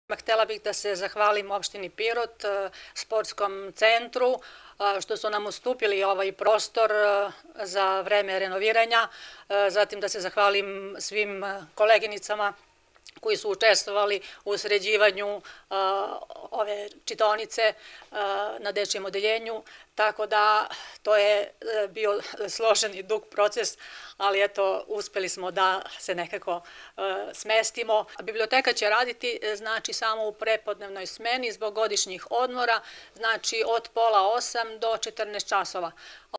Htela bih da se zahvalim opštini Pirot, sportskom centru, što su nam ustupili ovaj prostor za vreme renoviranja, zatim da se zahvalim svim koleginicama koji su učestvovali u sređivanju ove čitaonice na dečijem odeljenju, tako da to je bio složen i dug proces, ali eto, uspeli smo da se nekako smestimo. Biblioteka će raditi, znači, samo u prepodnevnoj smeni zbog godišnjih odmora, znači od pola 8 do 14 časova.